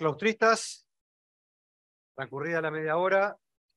claustristas, transcurrida la media hora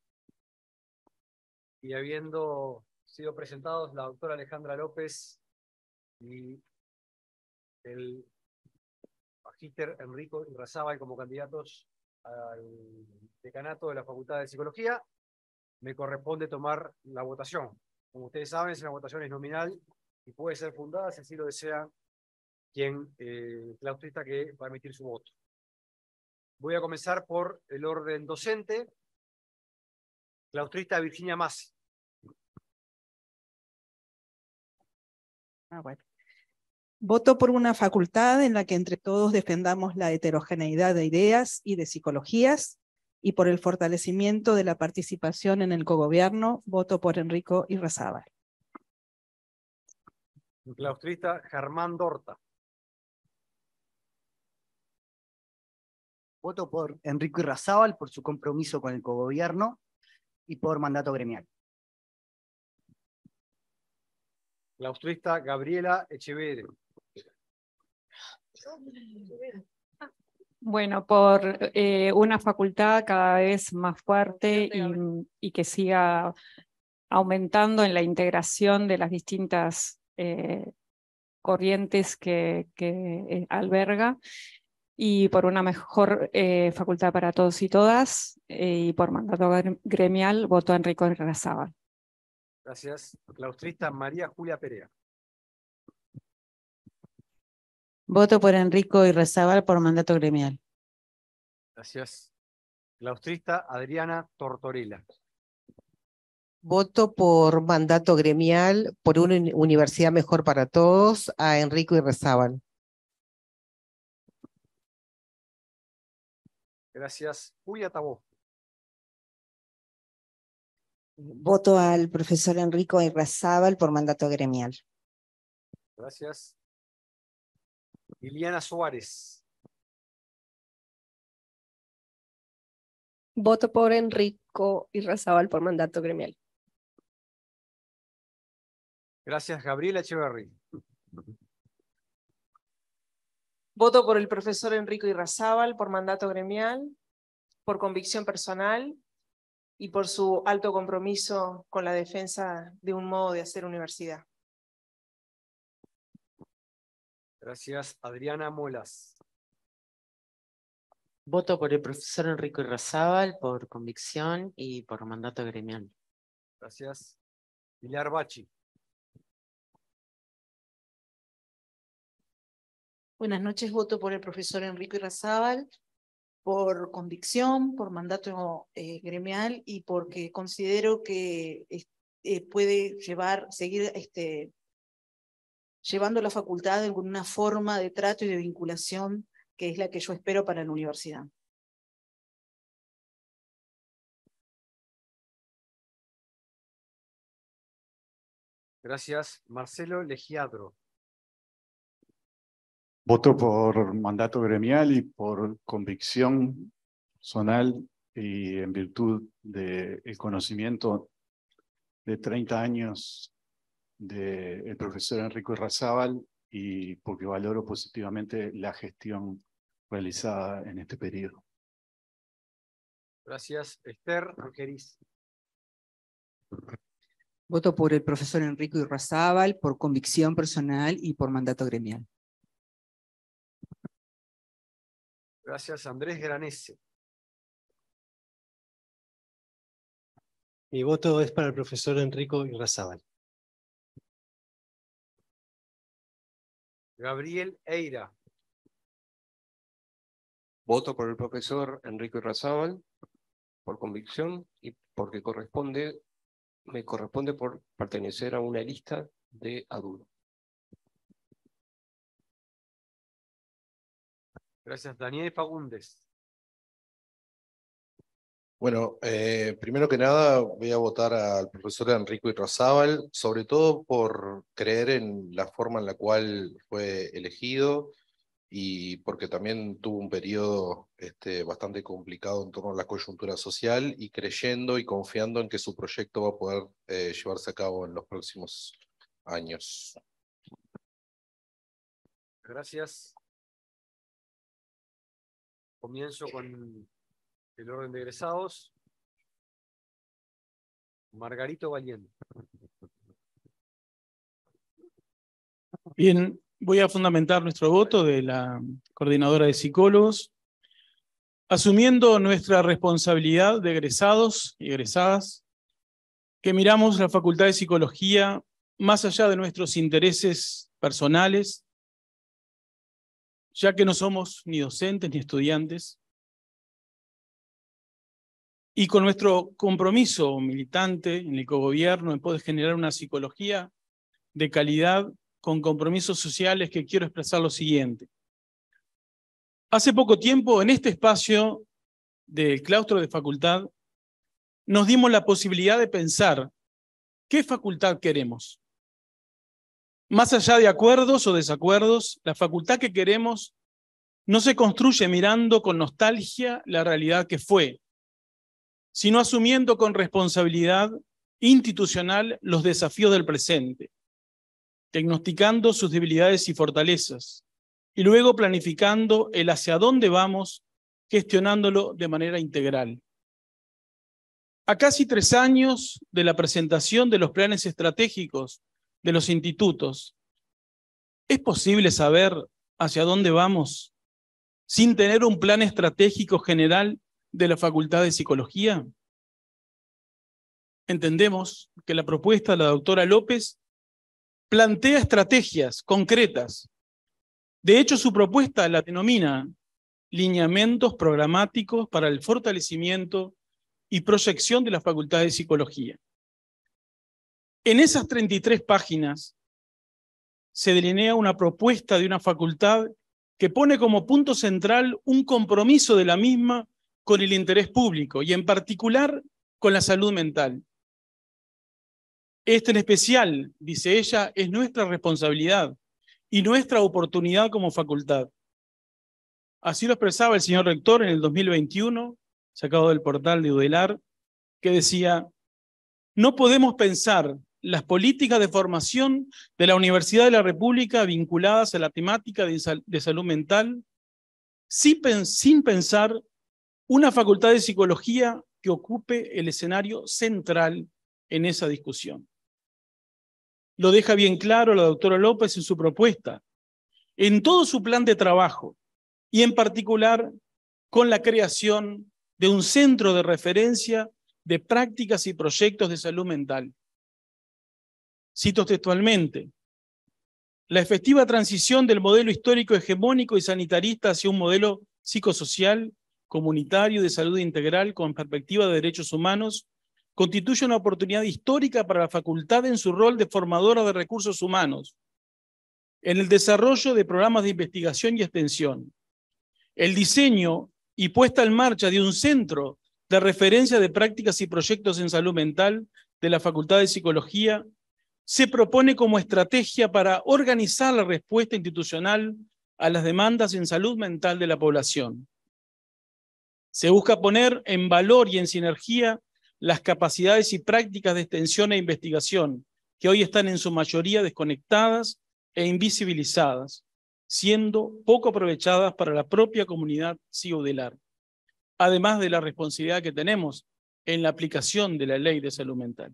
y habiendo sido presentados la doctora Alejandra López y el magíster Enrico Irrazábal como candidatos al decanato de la Facultad de Psicología, me corresponde tomar la votación. Como ustedes saben, la votación es nominal y puede ser fundada si así lo desea quien claustrista que va a emitir su voto. Voy a comenzar por el orden docente. Claustrista Virginia Massi. Bueno. Voto por una facultad en la que entre todos defendamos la heterogeneidad de ideas y de psicologías, y por el fortalecimiento de la participación en el cogobierno, voto por Enrico Irrazábal. Claustrista Germán Dorta. Voto por Enrico Irrazábal por su compromiso con el cogobierno y por mandato gremial. Claustrista Gabriela Echeverri. Bueno, por una facultad cada vez más fuerte y que siga aumentando en la integración de las distintas corrientes que alberga, y por una mejor facultad para todos y todas, y por mandato gremial, voto a Enrico Irrazábal. Gracias. Claustrista María Julia Perea. Voto por Enrico Irrazábal por mandato gremial. Gracias. Claustrista Adriana Tortorella. Voto por mandato gremial, por una universidad mejor para todos, a Enrico Irrazábal. Gracias. Julia Tabó. Voto al profesor Enrico Irrazábal por mandato gremial. Gracias. Liliana Suárez. Voto por Enrico Irrazábal por mandato gremial. Gracias. Gabriela Echeverri. Voto por el profesor Enrico Irrazábal por mandato gremial, por convicción personal y por su alto compromiso con la defensa de un modo de hacer universidad. Gracias. Adriana Molas. Voto por el profesor Enrico Irrazábal por convicción y por mandato gremial. Gracias. Pilar Bachi. Buenas noches, voto por el profesor Enrico Irrazábal por convicción, por mandato gremial y porque considero que puede seguir llevando la facultad con una forma de trato y de vinculación que es la que yo espero para la universidad. Gracias. Marcelo Legiadro. Voto por mandato gremial y por convicción personal y en virtud del conocimiento de 30 años del profesor Enrico Irrazábal y porque valoro positivamente la gestión realizada en este periodo. Gracias. Esther Angeriz. Voto por el profesor Enrico Irrazábal por convicción personal y por mandato gremial. Gracias. Andrés Granese. Mi voto es para el profesor Enrico Irrazábal. Gabriel Eira. Voto por el profesor Enrico Irrazábal por convicción y porque me corresponde por pertenecer a una lista de adultos. Gracias. Daniel Fagundes. Bueno, primero que nada voy a votar al profesor Enrico Irrazábal, sobre todo por creer en la forma en la cual fue elegido y porque también tuvo un periodo bastante complicado en torno a la coyuntura social y creyendo y confiando en que su proyecto va a poder llevarse a cabo en los próximos años. Gracias. Comienzo con el orden de egresados. Margarito Valiente. Bien, voy a fundamentar nuestro voto de la coordinadora de psicólogos, asumiendo nuestra responsabilidad de egresados y egresadas, que miramos la Facultad de Psicología más allá de nuestros intereses personales, ya que no somos ni docentes ni estudiantes, y con nuestro compromiso militante en el cogobierno en poder generar una psicología de calidad con compromisos sociales, que quiero expresar lo siguiente. Hace poco tiempo, en este espacio del claustro de facultad, nos dimos la posibilidad de pensar qué facultad queremos. Más allá de acuerdos o desacuerdos, la facultad que queremos no se construye mirando con nostalgia la realidad que fue, sino asumiendo con responsabilidad institucional los desafíos del presente, diagnosticando sus debilidades y fortalezas, y luego planificando el hacia dónde vamos, gestionándolo de manera integral. A casi 3 años de la presentación de los planes estratégicos de los institutos, ¿es posible saber hacia dónde vamos sin tener un plan estratégico general de la Facultad de Psicología? Entendemos que la propuesta de la doctora López plantea estrategias concretas. De hecho, su propuesta la denomina lineamientos programáticos para el fortalecimiento y proyección de la Facultad de Psicología. En esas 33 páginas se delinea una propuesta de una facultad que pone como punto central un compromiso de la misma con el interés público y en particular con la salud mental. Este en especial, dice ella, es nuestra responsabilidad y nuestra oportunidad como facultad. Así lo expresaba el señor rector en el 2021, sacado del portal de UDELAR, que decía: no podemos pensar las políticas de formación de la Universidad de la República vinculadas a la temática de salud mental sin pensar una facultad de psicología que ocupe el escenario central en esa discusión. Lo deja bien claro la doctora López en su propuesta, en todo su plan de trabajo, y en particular con la creación de un centro de referencia de prácticas y proyectos de salud mental. Cito textualmente: la efectiva transición del modelo histórico hegemónico y sanitarista hacia un modelo psicosocial, comunitario, de salud integral con perspectiva de derechos humanos constituye una oportunidad histórica para la facultad en su rol de formadora de recursos humanos, en el desarrollo de programas de investigación y extensión, el diseño y puesta en marcha de un centro de referencia de prácticas y proyectos en salud mental de la Facultad de Psicología se propone como estrategia para organizar la respuesta institucional a las demandas en salud mental de la población. Se busca poner en valor y en sinergia las capacidades y prácticas de extensión e investigación que hoy están en su mayoría desconectadas e invisibilizadas, siendo poco aprovechadas para la propia comunidad psicodelar, además de la responsabilidad que tenemos en la aplicación de la Ley de Salud Mental.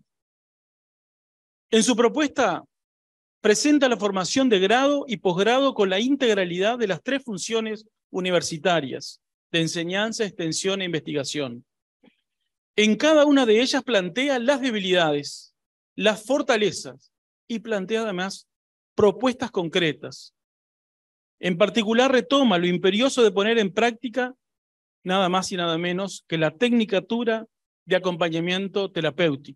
En su propuesta presenta la formación de grado y posgrado con la integralidad de las 3 funciones universitarias de enseñanza, extensión e investigación. En cada una de ellas plantea las debilidades, las fortalezas y plantea además propuestas concretas. En particular retoma lo imperioso de poner en práctica nada más y nada menos que la tecnicatura de acompañamiento terapéutico.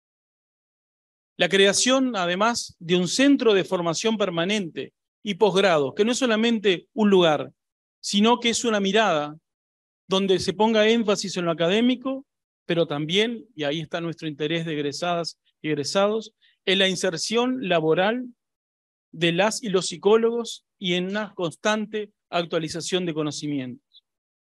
La creación, además, de un centro de formación permanente y posgrado, que no es solamente un lugar, sino que es una mirada donde se ponga énfasis en lo académico, pero también, y ahí está nuestro interés de egresadas y egresados, en la inserción laboral de las y los psicólogos y en una constante actualización de conocimientos.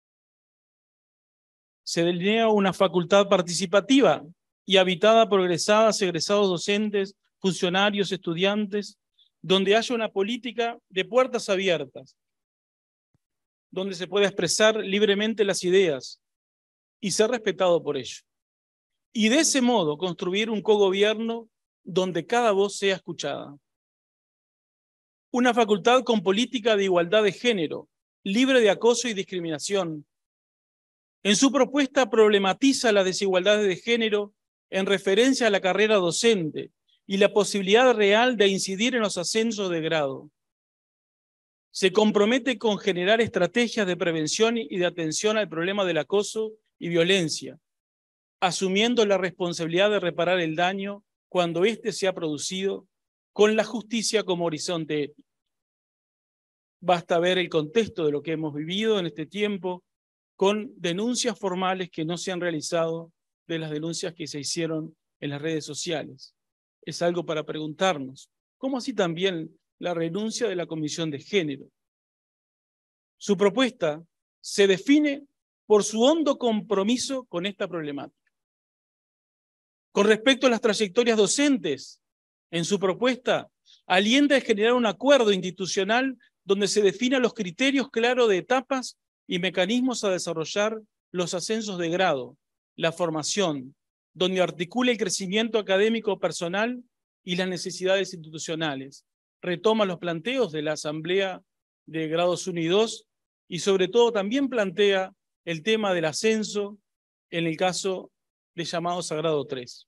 Se delinea una facultad participativa y habitada por egresadas, egresados docentes, funcionarios, estudiantes, donde haya una política de puertas abiertas, donde se pueda expresar libremente las ideas y ser respetado por ello. Y de ese modo construir un cogobierno donde cada voz sea escuchada. Una facultad con política de igualdad de género, libre de acoso y discriminación. En su propuesta problematiza las desigualdades de género en referencia a la carrera docente y la posibilidad real de incidir en los ascensos de grado. Se compromete con generar estrategias de prevención y de atención al problema del acoso y violencia, asumiendo la responsabilidad de reparar el daño cuando éste se ha producido, con la justicia como horizonte ético. Basta ver el contexto de lo que hemos vivido en este tiempo, con denuncias formales que no se han realizado de las denuncias que se hicieron en las redes sociales. Es algo para preguntarnos, ¿cómo así también la renuncia de la Comisión de Género? Su propuesta se define por su hondo compromiso con esta problemática. Con respecto a las trayectorias docentes, en su propuesta alienta a generar un acuerdo institucional donde se definan los criterios claros de etapas y mecanismos a desarrollar los ascensos de grado, la formación, donde articula el crecimiento académico personal y las necesidades institucionales. Retoma los planteos de la Asamblea de Grados 1 y 2 y sobre todo también plantea el tema del ascenso en el caso de llamados a grado 3.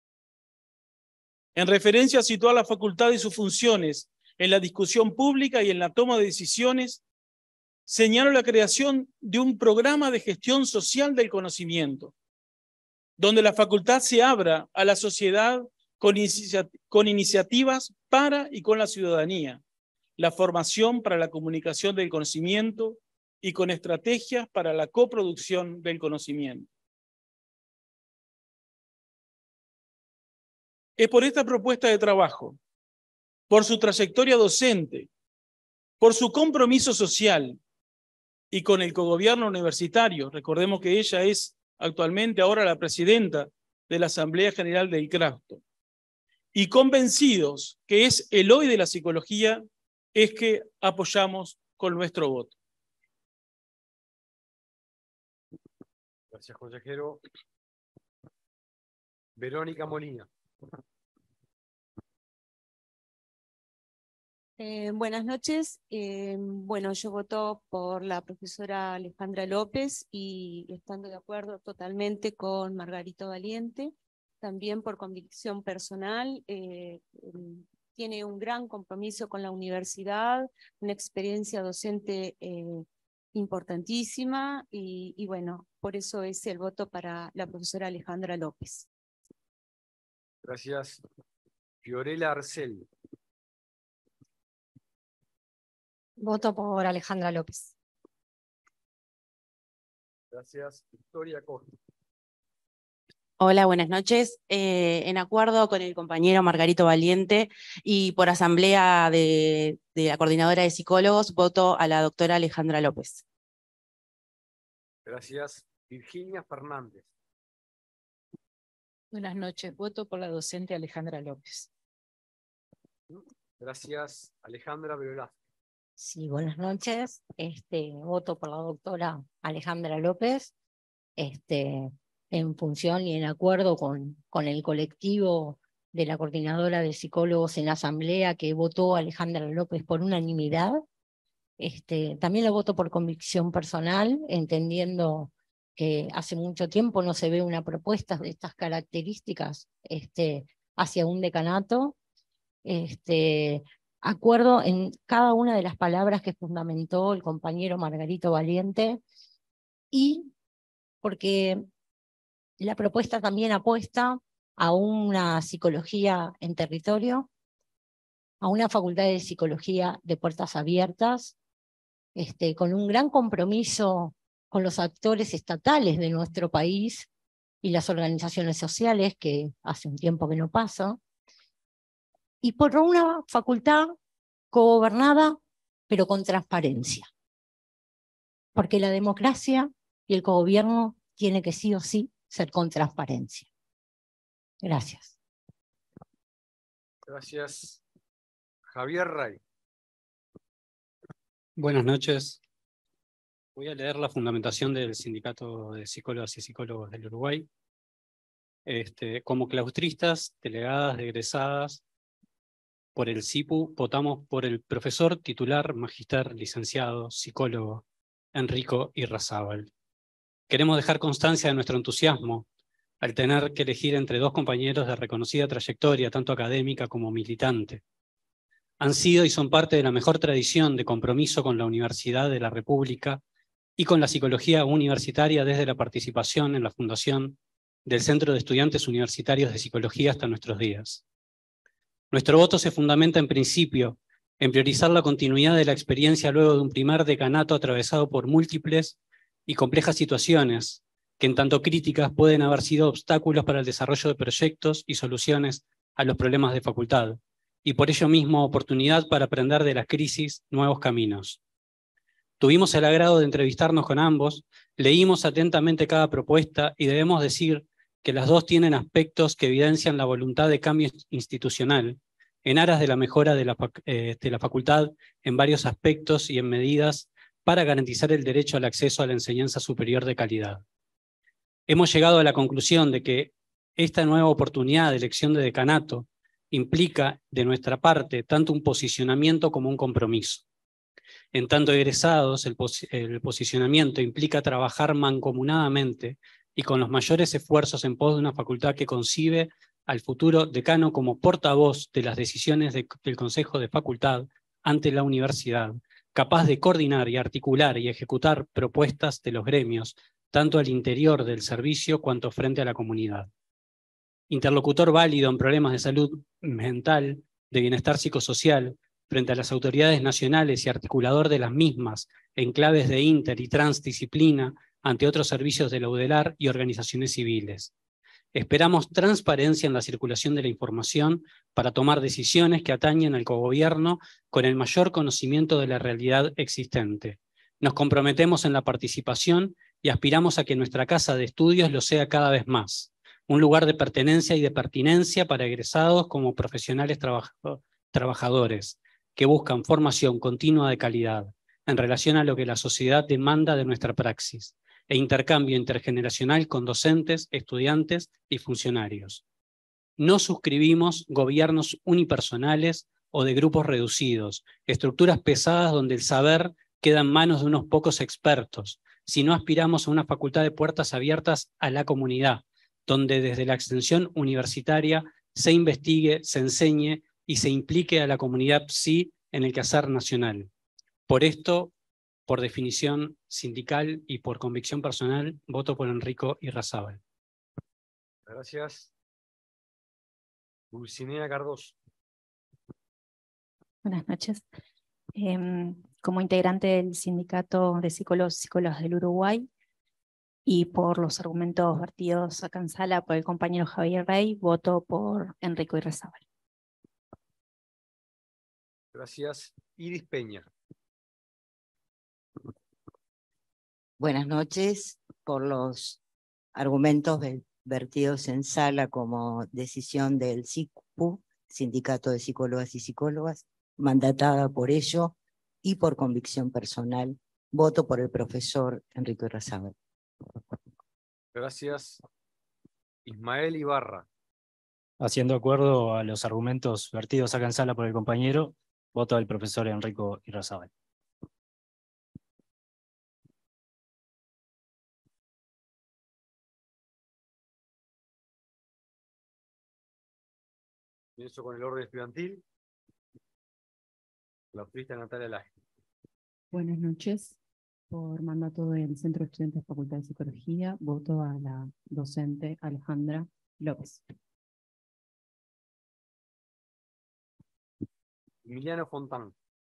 En referencia a situar la facultad y sus funciones en la discusión pública y en la toma de decisiones, señalo la creación de un programa de gestión social del conocimiento, donde la facultad se abra a la sociedad con iniciativas para y con la ciudadanía, la formación para la comunicación del conocimiento y con estrategias para la coproducción del conocimiento. Es por esta propuesta de trabajo, por su trayectoria docente, por su compromiso social y con el cogobierno universitario. Recordemos que ella es actualmente ahora la presidenta de la Asamblea General del CRAFTO. Y convencidos que es el hoy de la psicología, es que apoyamos con nuestro voto. Gracias, consejero. Verónica Molina. Buenas noches. Bueno, yo voto por la profesora Alejandra López y estando de acuerdo totalmente con Margarito Valiente, también por convicción personal. Tiene un gran compromiso con la universidad, una experiencia docente importantísima y bueno, por eso es el voto para la profesora Alejandra López. Gracias. Fiorella Arcel. Voto por Alejandra López. Gracias. Victoria Costa. Hola, buenas noches. En acuerdo con el compañero Margarito Valiente y por asamblea de la Coordinadora de Psicólogos, voto a la doctora Alejandra López. Gracias. Virginia Fernández. Buenas noches. Voto por la docente Alejandra López. Gracias. Alejandra Velázquez. Sí, buenas noches. Voto por la doctora Alejandra López, en función y en acuerdo con el colectivo de la Coordinadora de Psicólogos en la Asamblea que votó a Alejandra López por unanimidad. También la voto por convicción personal, entendiendo que hace mucho tiempo no se ve una propuesta de estas características hacia un decanato. Acuerdo en cada una de las palabras que fundamentó el compañero Margarito Valiente y porque la propuesta también apuesta a una psicología en territorio, a una facultad de psicología de puertas abiertas, con un gran compromiso con los actores estatales de nuestro país y las organizaciones sociales, que hace un tiempo que no pasa, y por una facultad cogobernada, pero con transparencia. Porque la democracia y el cogobierno tiene que sí o sí ser con transparencia. Gracias. Gracias. Javier Ray. Buenas noches. Voy a leer la fundamentación del Sindicato de Psicólogas y Psicólogos del Uruguay. Como claustristas, delegadas de egresadas por el CIPU, votamos por el profesor titular, magíster, licenciado, psicólogo, Enrico Irrazábal. Queremos dejar constancia de nuestro entusiasmo al tener que elegir entre dos compañeros de reconocida trayectoria, tanto académica como militante. Han sido y son parte de la mejor tradición de compromiso con la Universidad de la República y con la psicología universitaria desde la participación en la fundación del Centro de Estudiantes Universitarios de Psicología hasta nuestros días. Nuestro voto se fundamenta en principio en priorizar la continuidad de la experiencia luego de un primer decanato atravesado por múltiples y complejas situaciones que en tanto críticas pueden haber sido obstáculos para el desarrollo de proyectos y soluciones a los problemas de facultad, y por ello mismo oportunidad para aprender de las crisis nuevos caminos. Tuvimos el agrado de entrevistarnos con ambos, leímos atentamente cada propuesta y debemos decir que las dos tienen aspectos que evidencian la voluntad de cambio institucional en aras de la mejora de la facultad en varios aspectos y en medidas para garantizar el derecho al acceso a la enseñanza superior de calidad. Hemos llegado a la conclusión de que esta nueva oportunidad de elección de decanato implica de nuestra parte tanto un posicionamiento como un compromiso. En tanto egresados, el posicionamiento implica trabajar mancomunadamente y con los mayores esfuerzos en pos de una facultad que concibe al futuro decano como portavoz de las decisiones del Consejo de Facultad ante la universidad, capaz de coordinar y articular y ejecutar propuestas de los gremios, tanto al interior del servicio cuanto frente a la comunidad. Interlocutor válido en problemas de salud mental, de bienestar psicosocial, frente a las autoridades nacionales y articulador de las mismas en claves de inter y transdisciplina ante otros servicios de la UDELAR y organizaciones civiles. Esperamos transparencia en la circulación de la información para tomar decisiones que atañen al cogobierno con el mayor conocimiento de la realidad existente. Nos comprometemos en la participación y aspiramos a que nuestra casa de estudios lo sea cada vez más, un lugar de pertenencia y de pertinencia para egresados como profesionales trabajadores, que buscan formación continua de calidad en relación a lo que la sociedad demanda de nuestra praxis, e intercambio intergeneracional con docentes, estudiantes y funcionarios. No suscribimos gobiernos unipersonales o de grupos reducidos, estructuras pesadas donde el saber queda en manos de unos pocos expertos, sino aspiramos a una facultad de puertas abiertas a la comunidad, donde desde la extensión universitaria se investigue, se enseñe y se implique a la comunidad PSI en el quehacer nacional. Por esto, por definición sindical y por convicción personal, voto por Enrico Irrazábal. Gracias. Dulcinea Cardoso. Buenas noches. Como integrante del Sindicato de Psicólogos y Psicólogas del Uruguay y por los argumentos vertidos acá en sala por el compañero Javier Rey, voto por Enrico Irrazábal. Gracias. Iris Peña. Buenas noches. Por los argumentos vertidos en sala como decisión del SICPU, Sindicato de Psicólogas y Psicólogas, mandatada por ello y por convicción personal, voto por el profesor Enrico Irrazábal. Gracias. Ismael Ibarra. Haciendo acuerdo a los argumentos vertidos acá en sala por el compañero, voto al profesor Enrico Irrazábal. Comienzo con el orden estudiantil. La autorista Natalia Laje. Buenas noches. Por mandato del Centro de Estudiantes de Facultad de Psicología, voto a la docente Alejandra López. Emiliano Fontán.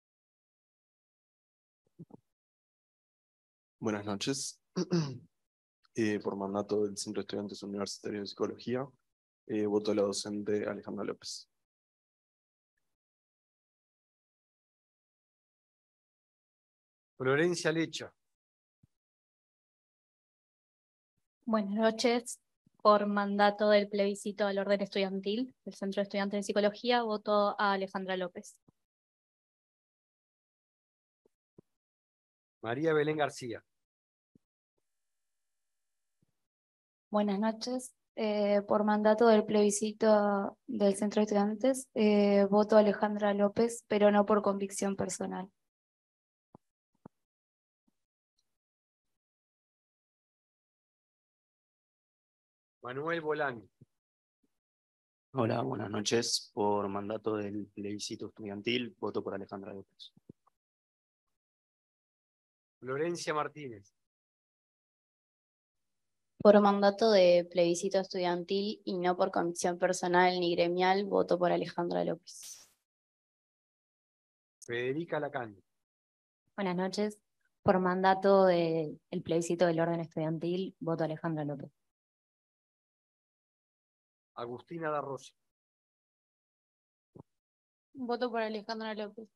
Buenas noches. Por mandato del Centro de Estudiantes Universitarios de Psicología, voto a la docente Alejandra López. Florencia Lecha. Buenas noches. Por mandato del plebiscito al orden estudiantil del Centro de Estudiantes de Psicología, voto a Alejandra López. María Belén García. Buenas noches. Por mandato del plebiscito del Centro de Estudiantes, voto a Alejandra López, pero no por convicción personal. Manuel Bolani. Hola, buenas noches. Por mandato del plebiscito estudiantil, voto por Alejandra López. Florencia Martínez. Por mandato de plebiscito estudiantil y no por convicción personal ni gremial, voto por Alejandra López. Federica Lacaña. Buenas noches. Por mandato del plebiscito del orden estudiantil, voto a Alejandra López. Agustina da Rosa. Voto por Alejandra López.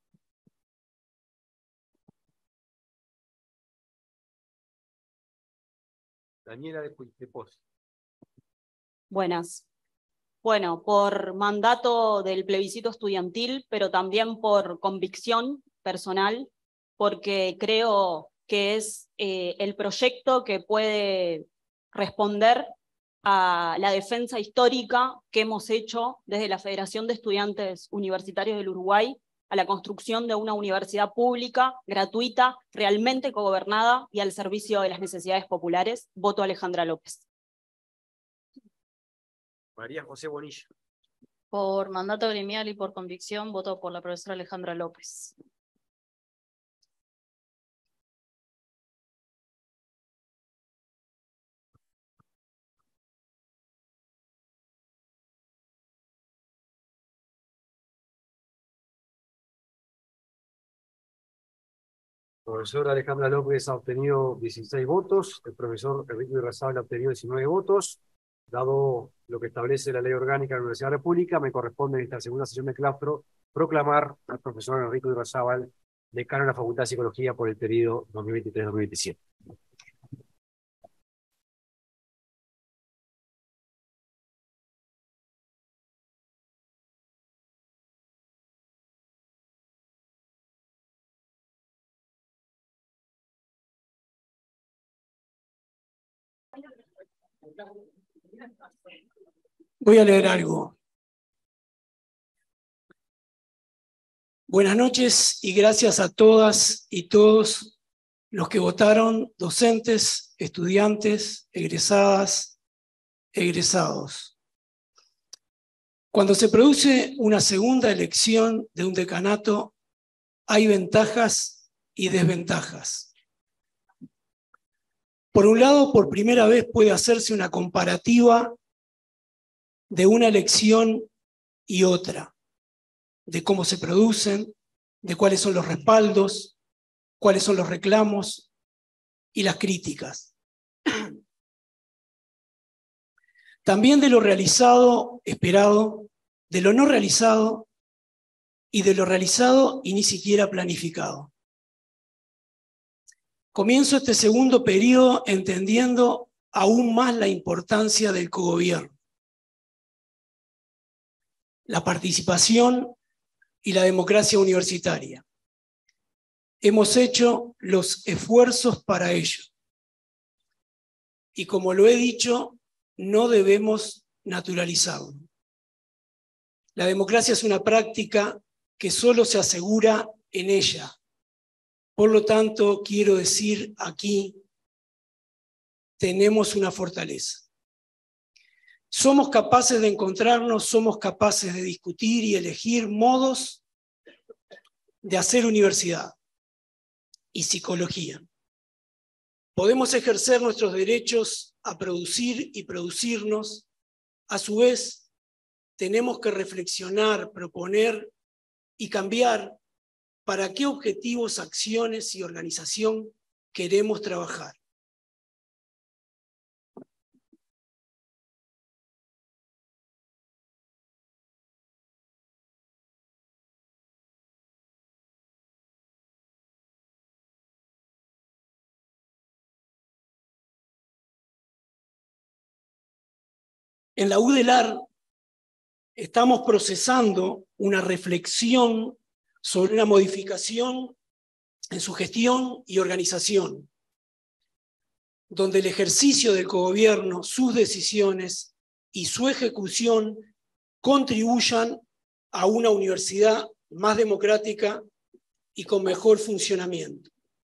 Daniela de Pos. Buenas. Bueno, por mandato del plebiscito estudiantil, pero también por convicción personal, porque creo que es el proyecto que puede responder a la defensa histórica que hemos hecho desde la Federación de Estudiantes Universitarios del Uruguay a la construcción de una universidad pública, gratuita, realmente cogobernada y al servicio de las necesidades populares. Voto a Alejandra López. María José Bonilla. Por mandato gremial y por convicción, voto por la profesora Alejandra López. La profesora Alejandra López ha obtenido 16 votos, el profesor Enrique Irrazábal ha obtenido 19 votos. Dado lo que establece la ley orgánica de la Universidad de la República, me corresponde en esta segunda sesión de claustro proclamar al profesor Enrique Irrazábal decano de la Facultad de Psicología por el periodo 2023-2027. Voy a leer algo. Buenas noches y gracias a todas y todos los que votaron, docentes, estudiantes, egresadas, egresados. Cuando se produce una segunda elección de un decanato, hay ventajas y desventajas. Por un lado, por primera vez puede hacerse una comparativa de una elección y otra, de cómo se producen, de cuáles son los respaldos, cuáles son los reclamos y las críticas. También de lo realizado, esperado, de lo no realizado y de lo realizado y ni siquiera planificado. Comienzo este segundo periodo entendiendo aún más la importancia del cogobierno, la participación y la democracia universitaria. Hemos hecho los esfuerzos para ello. Y como lo he dicho, no debemos naturalizarlo. La democracia es una práctica que solo se asegura en ella. Por lo tanto, quiero decir aquí, tenemos una fortaleza. Somos capaces de encontrarnos, somos capaces de discutir y elegir modos de hacer universidad y psicología. Podemos ejercer nuestros derechos a producir y producirnos. A su vez, tenemos que reflexionar, proponer y cambiar para qué objetivos, acciones y organización queremos trabajar. En la UDELAR estamos procesando una reflexión sobre una modificación en su gestión y organización. donde el ejercicio del cogobierno, sus decisiones y su ejecución contribuyan a una universidad más democrática y con mejor funcionamiento.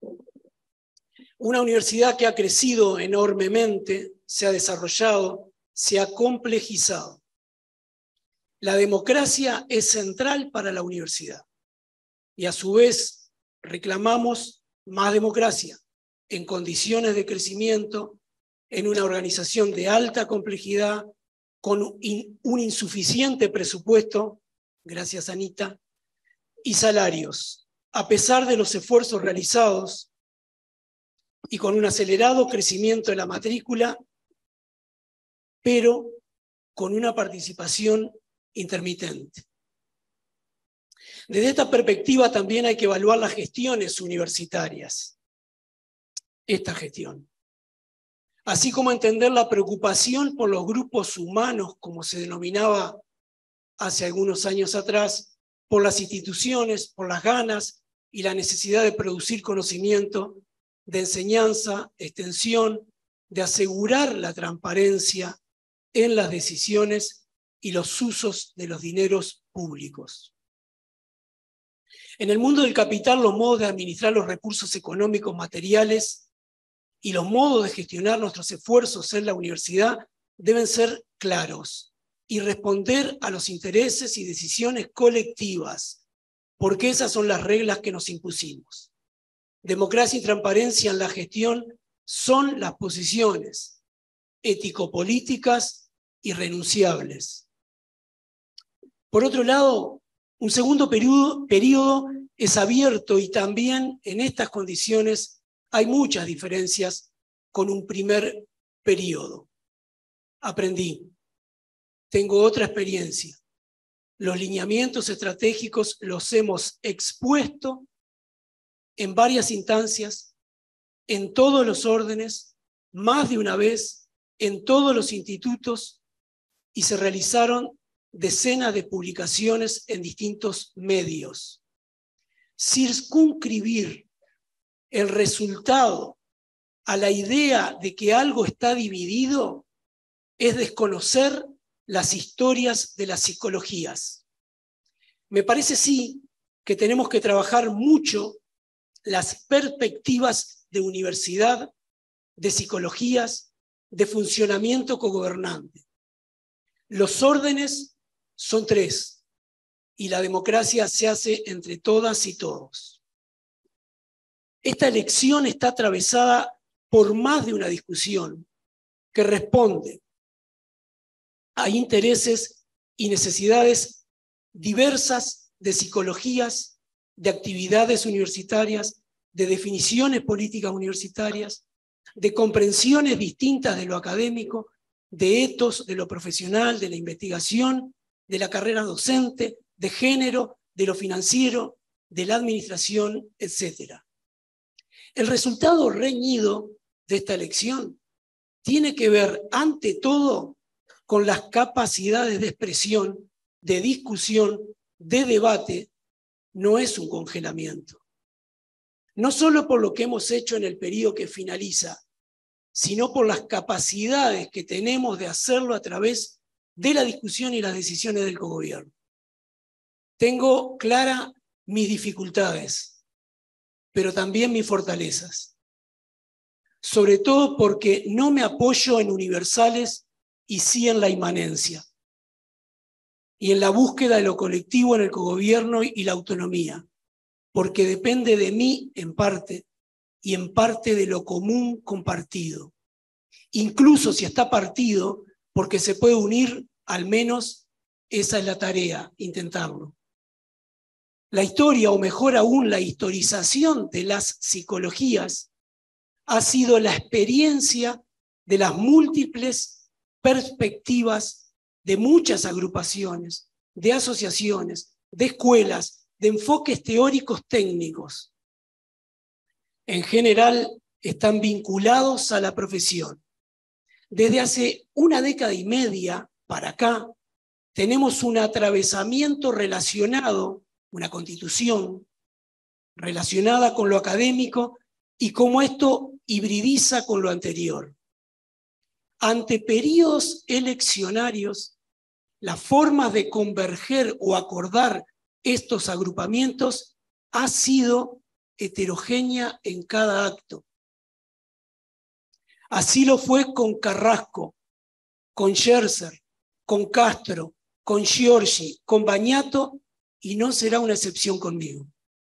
Una universidad que ha crecido enormemente, se ha desarrollado, se ha complejizado. La democracia es central para la universidad y a su vez reclamamos más democracia en condiciones de crecimiento, en una organización de alta complejidad, con un insuficiente presupuesto, gracias Anita, y salarios, a pesar de los esfuerzos realizados y con un acelerado crecimiento de la matrícula, pero con una participación intermitente. Desde esta perspectiva también hay que evaluar las gestiones universitarias, esta gestión, así como entender la preocupación por los grupos humanos, como se denominaba hace algunos años atrás, por las instituciones, por las ganas y la necesidad de producir conocimiento, de enseñanza, extensión, de asegurar la transparencia en las decisiones y los usos de los dineros públicos. En el mundo del capital, los modos de administrar los recursos económicos materiales y los modos de gestionar nuestros esfuerzos en la universidad deben ser claros y responder a los intereses y decisiones colectivas, porque esas son las reglas que nos impusimos. Democracia y transparencia en la gestión son las posiciones ético-políticas irrenunciables. Por otro lado, un segundo periodo es abierto y también en estas condiciones hay muchas diferencias con un primer periodo. Aprendí, tengo otra experiencia. Los lineamientos estratégicos los hemos expuesto en varias instancias, en todos los órdenes, más de una vez, en todos los institutos, y se realizaron decenas de publicaciones en distintos medios. Circunscribir el resultado a la idea de que algo está dividido es desconocer las historias de las psicologías. Me parece sí que tenemos que trabajar mucho las perspectivas de universidad, de psicologías, de funcionamiento cogobernante. Los órdenes son tres y la democracia se hace entre todas y todos. Esta elección está atravesada por más de una discusión que responde a intereses y necesidades diversas de psicologías, de actividades universitarias, de definiciones políticas universitarias, de comprensiones distintas de lo académico, de etos, de lo profesional, de la investigación, de la carrera docente, de género, de lo financiero, de la administración, etc. El resultado reñido de esta elección tiene que ver, ante todo, con las capacidades de expresión, de discusión, de debate. No es un congelamiento. No solo por lo que hemos hecho en el periodo que finaliza, sino por las capacidades que tenemos de hacerlo a través de la discusión y las decisiones del cogobierno. Tengo claras mis dificultades, pero también mis fortalezas. Sobre todo porque no me apoyo en universales y sí en la inmanencia, y en la búsqueda de lo colectivo en el cogobierno y la autonomía, porque depende de mí en parte, y en parte de lo común compartido. Incluso si está partido, porque se puede unir, al menos esa es la tarea, intentarlo. La historia, o mejor aún la historización de las psicologías, ha sido la experiencia de las múltiples perspectivas de muchas agrupaciones, de asociaciones, de escuelas, de enfoques teóricos técnicos. En general, están vinculados a la profesión. Desde hace una década y media para acá, tenemos un atravesamiento relacionado, una constitución relacionada con lo académico y cómo esto hibridiza con lo anterior. Ante periodos eleccionarios, las formas de converger o acordar estos agrupamientos ha sido heterogénea en cada acto. Así lo fue con Carrasco, con Scherzer, con Castro, con Giorgi, con Bañato, y no será una excepción conmigo.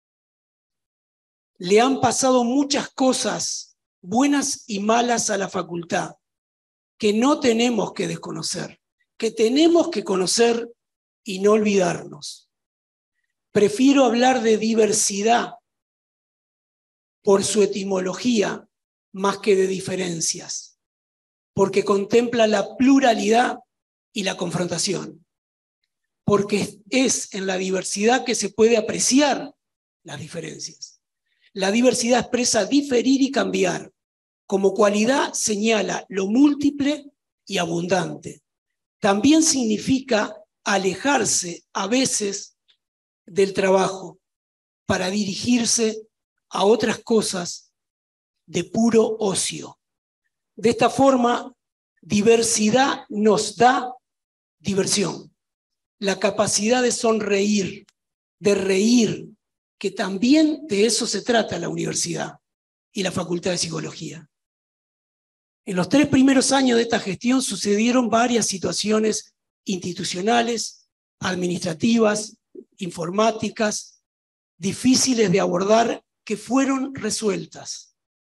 Le han pasado muchas cosas, buenas y malas, a la facultad, que no tenemos que desconocer, que tenemos que conocer y no olvidarnos. Prefiero hablar de diversidad por su etimología más que de diferencias, porque contempla la pluralidad y la confrontación, porque es en la diversidad que se puede apreciar las diferencias. La diversidad expresa diferir y cambiar. Como cualidad señala lo múltiple y abundante. También significa alejarse a veces del trabajo para dirigirse a otras cosas de puro ocio. De esta forma, diversidad nos da diversión, la capacidad de sonreír, de reír, que también de eso se trata la universidad y la Facultad de Psicología. En los 3 primeros años de esta gestión sucedieron varias situaciones institucionales, administrativas, informáticas, difíciles de abordar, que fueron resueltas.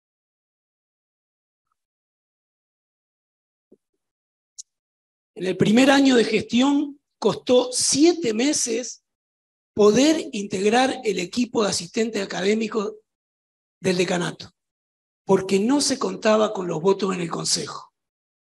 En el primer año de gestión costó 7 meses poder integrar el equipo de asistentes académicos del decanato, porque no se contaba con los votos en el consejo.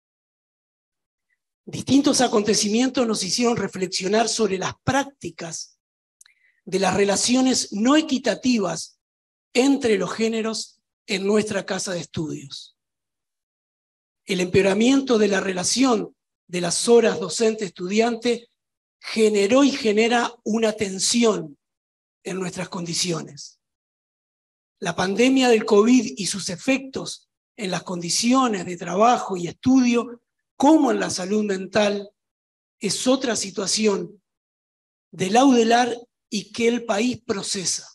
Distintos acontecimientos nos hicieron reflexionar sobre las prácticas de las relaciones no equitativas entre los géneros en nuestra casa de estudios. El empeoramiento de la relación de las horas docente-estudiante generó y genera una tensión en nuestras condiciones. La pandemia del COVID y sus efectos en las condiciones de trabajo y estudio, como en la salud mental, es otra situación de laudelar y que el país procesa.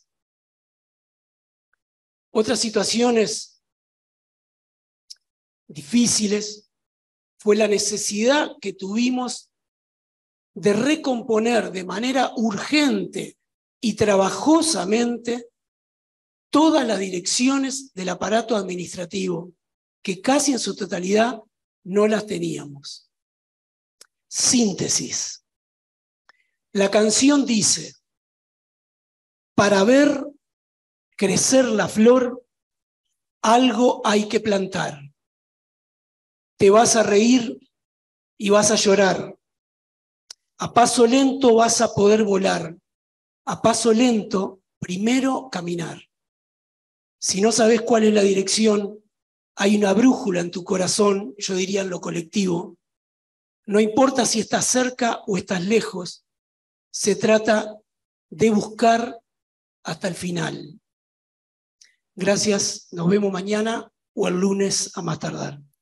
Otras situaciones difíciles fue la necesidad que tuvimos de recomponer de manera urgente y trabajosamente todas las direcciones del aparato administrativo, que casi en su totalidad no las teníamos. Síntesis. La canción dice: para ver crecer la flor, algo hay que plantar. Te vas a reír y vas a llorar. A paso lento vas a poder volar. A paso lento, primero caminar. Si no sabes cuál es la dirección, hay una brújula en tu corazón, yo diría en lo colectivo. No importa si estás cerca o estás lejos, se trata de buscar hasta el final. Gracias, nos vemos mañana o el lunes a más tardar.